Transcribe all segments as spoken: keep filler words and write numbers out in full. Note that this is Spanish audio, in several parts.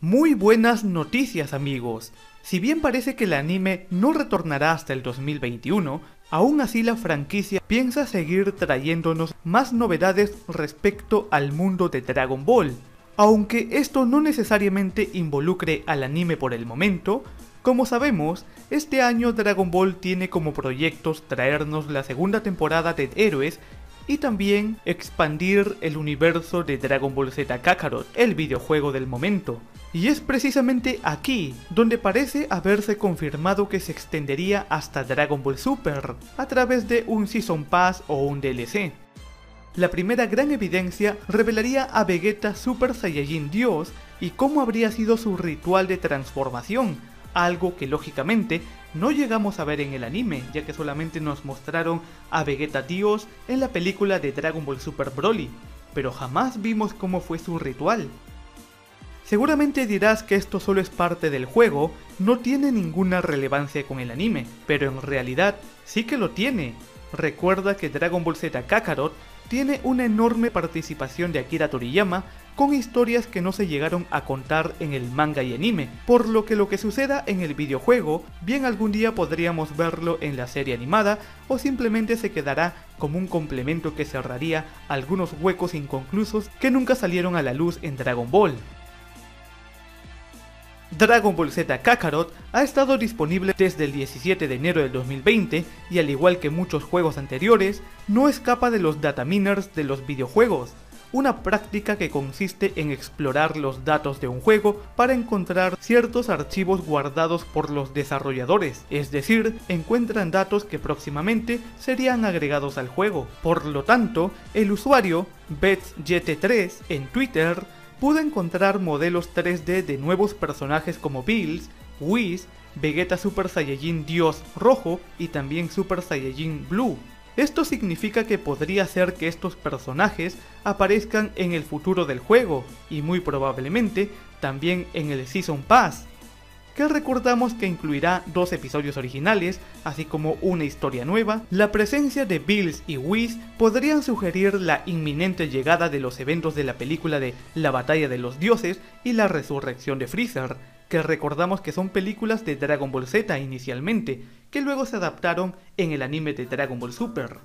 Muy buenas noticias, amigos. Si bien parece que el anime no retornará hasta el dos mil veintiuno, aún así la franquicia piensa seguir trayéndonos más novedades respecto al mundo de Dragon Ball. Aunque esto no necesariamente involucre al anime por el momento, como sabemos, este año Dragon Ball tiene como proyectos traernos la segunda temporada de Héroes y también expandir el universo de Dragon Ball Z Kakarot, el videojuego del momento. Y es precisamente aquí donde parece haberse confirmado que se extendería hasta Dragon Ball Super, a través de un Season Pass o un D L C. La primera gran evidencia revelaría a Vegeta Super Saiyajin Dios y cómo habría sido su ritual de transformación, algo que lógicamente no llegamos a ver en el anime, ya que solamente nos mostraron a Vegeta Dios en la película de Dragon Ball Super Broly, pero jamás vimos cómo fue su ritual. Seguramente dirás que esto solo es parte del juego, no tiene ninguna relevancia con el anime, pero en realidad sí que lo tiene. Recuerda que Dragon Ball Z Kakarot tiene una enorme participación de Akira Toriyama con historias que no se llegaron a contar en el manga y anime, por lo que lo que suceda en el videojuego, bien algún día podríamos verlo en la serie animada o simplemente se quedará como un complemento que cerraría algunos huecos inconclusos que nunca salieron a la luz en Dragon Ball. Dragon Ball Z Kakarot ha estado disponible desde el diecisiete de enero del dos mil veinte y al igual que muchos juegos anteriores, no escapa de los dataminers de los videojuegos, una práctica que consiste en explorar los datos de un juego para encontrar ciertos archivos guardados por los desarrolladores, es decir, encuentran datos que próximamente serían agregados al juego. Por lo tanto, el usuario BetsYete tres en Twitter pudo encontrar modelos tres D de nuevos personajes como Bills, Whis, Vegeta Super Saiyajin Dios Rojo y también Super Saiyajin Blue. Esto significa que podría ser que estos personajes aparezcan en el futuro del juego y muy probablemente también en el Season Pass, que recordamos que incluirá dos episodios originales, así como una historia nueva. La presencia de Bills y Whis podrían sugerir la inminente llegada de los eventos de la película de La Batalla de los Dioses y la Resurrección de Freezer, que recordamos que son películas de Dragon Ball Z inicialmente, que luego se adaptaron en el anime de Dragon Ball Super,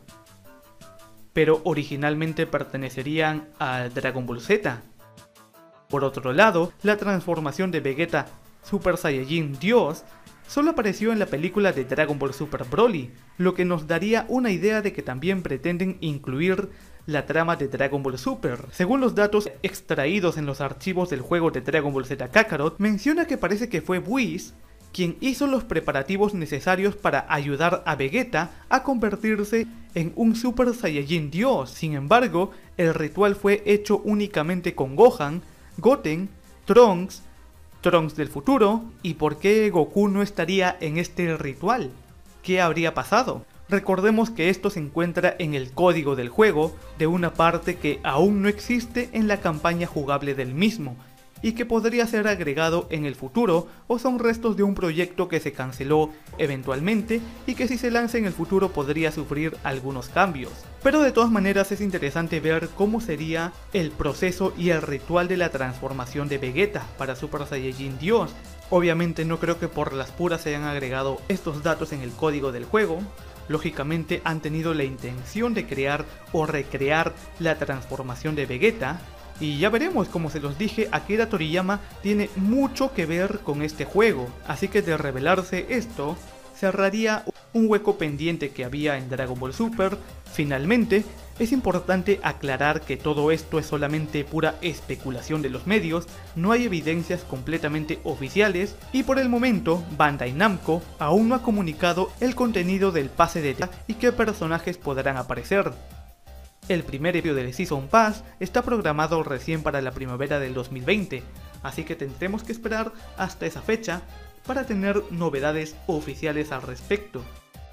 pero originalmente pertenecerían a Dragon Ball Z. Por otro lado, la transformación de Vegeta Super Saiyajin Dios solo apareció en la película de Dragon Ball Super Broly, lo que nos daría una idea de que también pretenden incluir la trama de Dragon Ball Super. Según los datos extraídos en los archivos del juego de Dragon Ball Z Kakarot, menciona que parece que fue Whis quien hizo los preparativos necesarios para ayudar a Vegeta a convertirse en un Super Saiyajin Dios. Sin embargo, el ritual fue hecho únicamente con Gohan, Goten, Trunks, Trunks del futuro. ¿Y por qué Goku no estaría en este ritual? ¿Qué habría pasado? Recordemos que esto se encuentra en el código del juego de una parte que aún no existe en la campaña jugable del mismo y que podría ser agregado en el futuro, o son restos de un proyecto que se canceló eventualmente y que si se lanza en el futuro podría sufrir algunos cambios. Pero de todas maneras es interesante ver cómo sería el proceso y el ritual de la transformación de Vegeta para Super Saiyajin Dios. Obviamente no creo que por las puras se hayan agregado estos datos en el código del juego. Lógicamente han tenido la intención de crear o recrear la transformación de Vegeta. Y ya veremos, como se los dije, Akira Toriyama tiene mucho que ver con este juego, así que de revelarse esto, cerraría un hueco pendiente que había en Dragon Ball Super. Finalmente, es importante aclarar que todo esto es solamente pura especulación de los medios, no hay evidencias completamente oficiales y por el momento Bandai Namco aún no ha comunicado el contenido del pase de día y qué personajes podrán aparecer. El primer episodio del Season Pass está programado recién para la primavera del dos mil veinte, así que tendremos que esperar hasta esa fecha para tener novedades oficiales al respecto.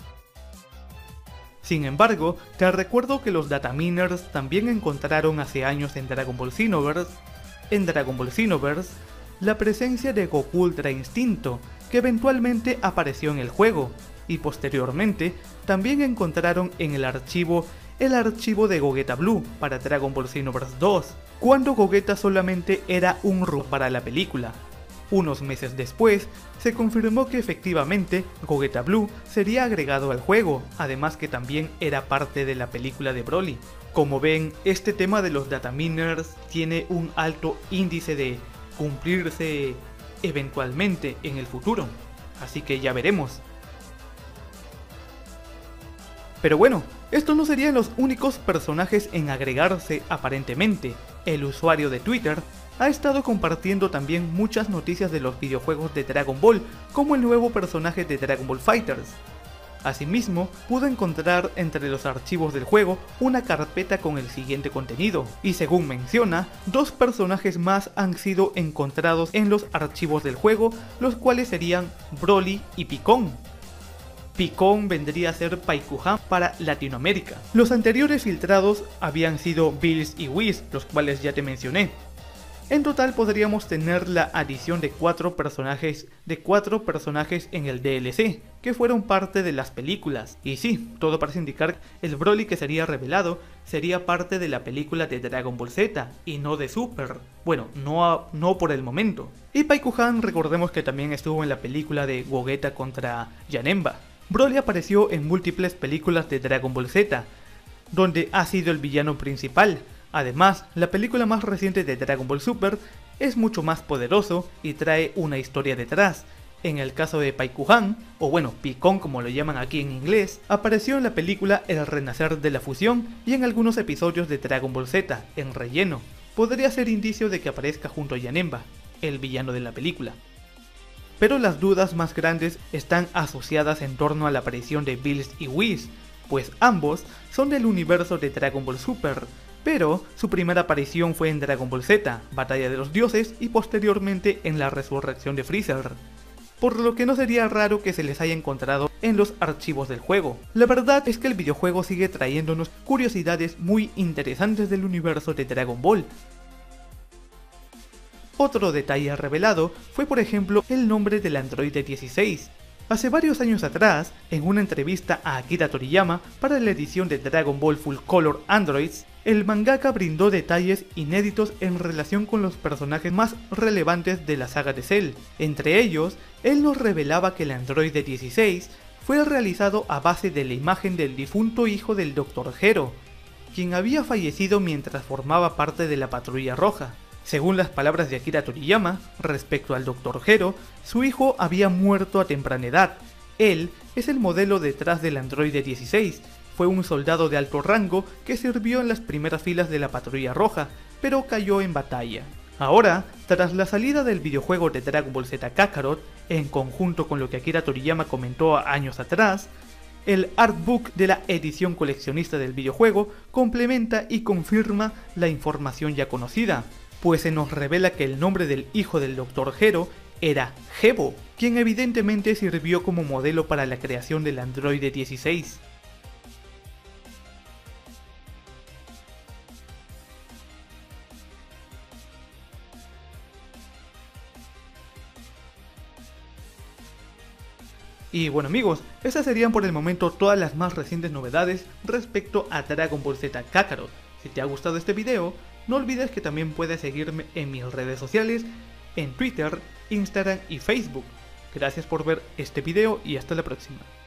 Sin embargo, te recuerdo que los dataminers también encontraron hace años en Dragon Ball Xenoverse, en Dragon Ball Xenoverse, la presencia de Goku Ultra Instinto, que eventualmente apareció en el juego, y posteriormente también encontraron en el archivo el archivo de Gogeta Blue para Dragon Ball Xenoverse dos, cuando Gogeta solamente era un robot para la película. Unos meses después, se confirmó que efectivamente Gogeta Blue sería agregado al juego, además que también era parte de la película de Broly. Como ven, este tema de los dataminers tiene un alto índice de cumplirse eventualmente en el futuro, así que ya veremos. Pero bueno, estos no serían los únicos personajes en agregarse aparentemente. El usuario de Twitter ha estado compartiendo también muchas noticias de los videojuegos de Dragon Ball, como el nuevo personaje de Dragon Ball FighterZ. Asimismo, pudo encontrar entre los archivos del juego una carpeta con el siguiente contenido, y según menciona, dos personajes más han sido encontrados en los archivos del juego, los cuales serían Broly y Picón. Picón vendría a ser Paikuhan para Latinoamérica. Los anteriores filtrados habían sido Bills y Whis, los cuales ya te mencioné. En total podríamos tener la adición de cuatro personajes, de cuatro personajes en el D L C, que fueron parte de las películas. Y sí, todo parece indicar que el Broly que sería revelado sería parte de la película de Dragon Ball Z, y no de Super. Bueno, no, a, no por el momento. Y Paikuhan, recordemos que también estuvo en la película de Gogeta contra Janemba. Broly apareció en múltiples películas de Dragon Ball Z, donde ha sido el villano principal. Además, la película más reciente de Dragon Ball Super es mucho más poderoso y trae una historia detrás. En el caso de Paikuhan, o bueno, Picón como lo llaman aquí en inglés, apareció en la película El Renacer de la Fusión y en algunos episodios de Dragon Ball Z, en relleno. Podría ser indicio de que aparezca junto a Janemba, el villano de la película. Pero las dudas más grandes están asociadas en torno a la aparición de Bills y Whis, pues ambos son del universo de Dragon Ball Super, pero su primera aparición fue en Dragon Ball Z, Batalla de los Dioses, y posteriormente en la resurrección de Freezer, por lo que no sería raro que se les haya encontrado en los archivos del juego. La verdad es que el videojuego sigue trayéndonos curiosidades muy interesantes del universo de Dragon Ball. Otro detalle revelado fue por ejemplo el nombre del androide dieciséis. Hace varios años atrás, en una entrevista a Akira Toriyama para la edición de Dragon Ball Full Color Androids, el mangaka brindó detalles inéditos en relación con los personajes más relevantes de la saga de Cell. Entre ellos, él nos revelaba que el androide dieciséis fue realizado a base de la imagen del difunto hijo del doctor Gero, quien había fallecido mientras formaba parte de la Patrulla Roja. Según las palabras de Akira Toriyama, respecto al doctor Gero, su hijo había muerto a temprana edad. Él es el modelo detrás del androide dieciséis, fue un soldado de alto rango que sirvió en las primeras filas de la Patrulla Roja, pero cayó en batalla. Ahora, tras la salida del videojuego de Dragon Ball Z Kakarot, en conjunto con lo que Akira Toriyama comentó años atrás, el artbook de la edición coleccionista del videojuego complementa y confirma la información ya conocida, pues se nos revela que el nombre del hijo del doctor Gero era Gebo, quien evidentemente sirvió como modelo para la creación del androide dieciséis. Y bueno amigos, esas serían por el momento todas las más recientes novedades respecto a Dragon Ball Z Kakarot. Si te ha gustado este video, no olvides que también puedes seguirme en mis redes sociales, en Twitter, Instagram y Facebook. Gracias por ver este video y hasta la próxima.